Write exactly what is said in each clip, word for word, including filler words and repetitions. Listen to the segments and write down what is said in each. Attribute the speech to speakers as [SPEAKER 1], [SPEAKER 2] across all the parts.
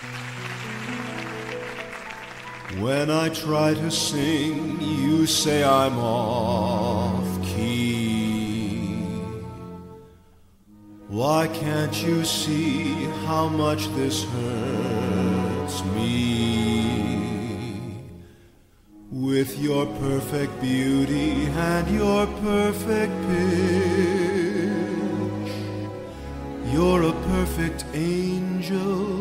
[SPEAKER 1] When I try to sing, you say I'm off key. Why can't you see how much this hurts me? With your perfect beauty and your perfect pitch, you're a perfect angel.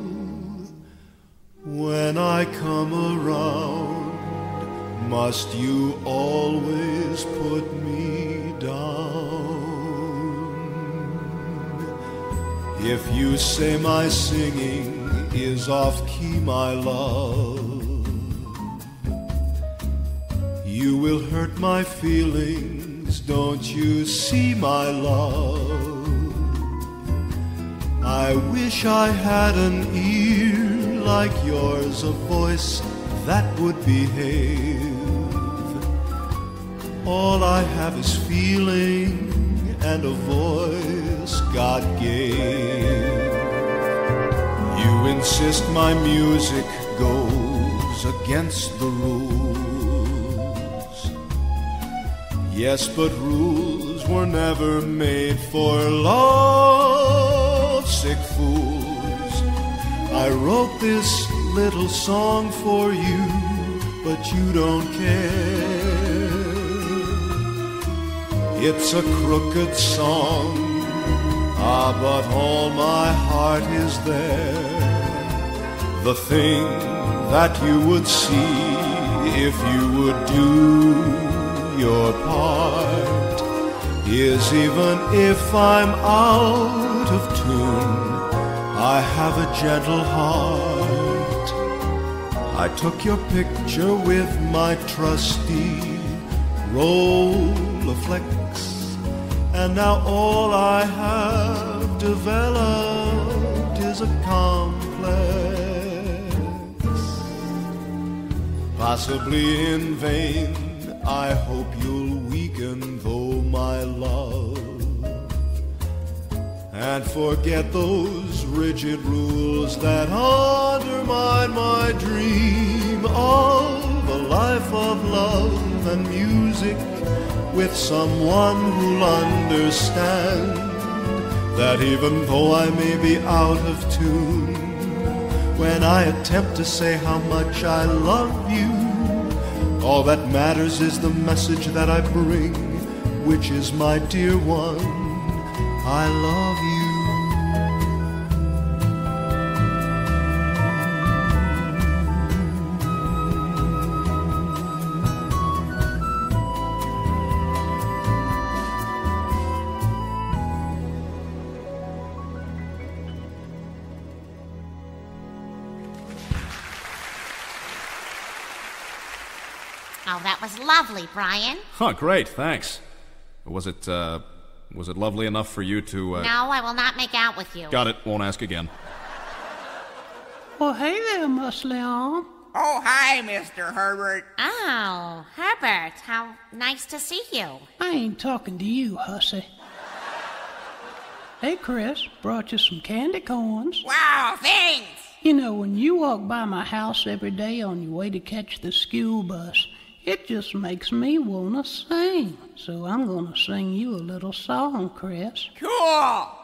[SPEAKER 1] When I come around, must you always put me down? If you say my singing is off key, my love, you will hurt my feelings, don't you see, my love? I wish I had an ear like yours, a voice that would behave. All I have is feeling and a voice God gave. You insist my music goes against the rules. Yes, but rules were never made for love-sick fools. I wrote this little song for you, but you don't care. It's a crooked song, ah, but all my heart is there. The thing that you would see if you would do your part is, even if I'm out of tune, I have a gentle heart. I took your picture with my trusty Rolleiflex, and now all I have developed is a complex. Possibly in vain, I hope you'll weaken, though, my love, and forget those rigid rules that undermine my dream of a life of love and music with someone who'll understand that even though I may be out of tune, when I attempt to say how much I love you, all that matters is the message that I bring, which is, my dear one, I love you.
[SPEAKER 2] Oh, that was lovely, Brian.
[SPEAKER 3] Huh, great, thanks. Was it, uh, was it lovely enough for you to, uh...
[SPEAKER 2] No, I will not make out with you.
[SPEAKER 3] Got it, won't ask again.
[SPEAKER 4] Well, hey there, Miss Leon.
[SPEAKER 5] Oh, hi, Mister Herbert.
[SPEAKER 2] Oh, Herbert, how nice to see you.
[SPEAKER 4] I ain't talking to you, hussy. Hey, Chris, brought you some candy corns.
[SPEAKER 5] Wow, thanks.
[SPEAKER 4] You know, when you walk by my house every day on your way to catch the school bus, it just makes me want to sing. So I'm going to sing you a little song, Chris.
[SPEAKER 5] Cool.